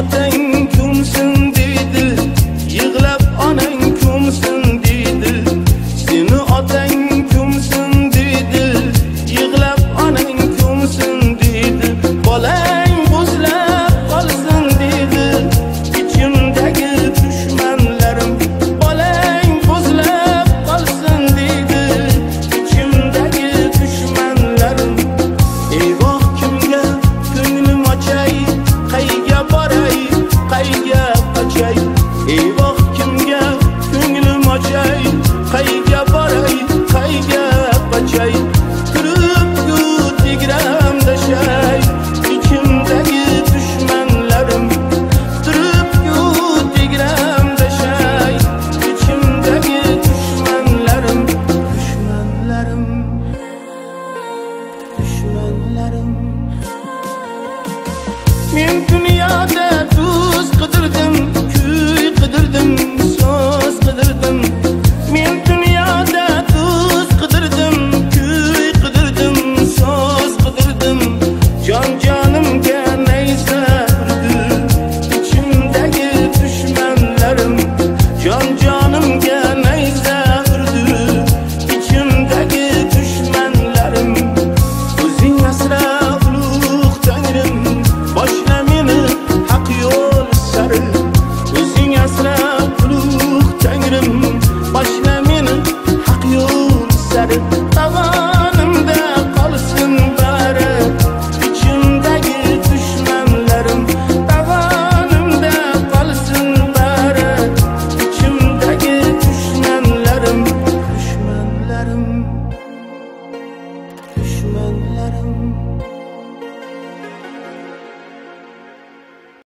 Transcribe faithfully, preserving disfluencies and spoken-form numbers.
otang ko'msin deydi, yig'lab onang ko'msin deydi. Seni otang ko'msin deydi, yig'lab onang ko'msin deydi. Bolang bo'zlab qolsin deydi, ichimdagi dushmanlarim. Bolang bo'zlab qolsin deydi, ichimdagi dushmanlarim. Eyvoh, kimga ko'nglim ochay, qayga boray, qayga qochay. Eyvoh, kimga ko'nglim ochay, qayga boray, qayga qochay. Turibku tegramda shay, ichimdagi dushmanlarim. Turibku tegramda shay, ichimdagi dushmanlarim. Dushmanlarim, dushmanlarim. Men dunyoda tuz qidirdim, kuy qidirdim, so'z qidirdim.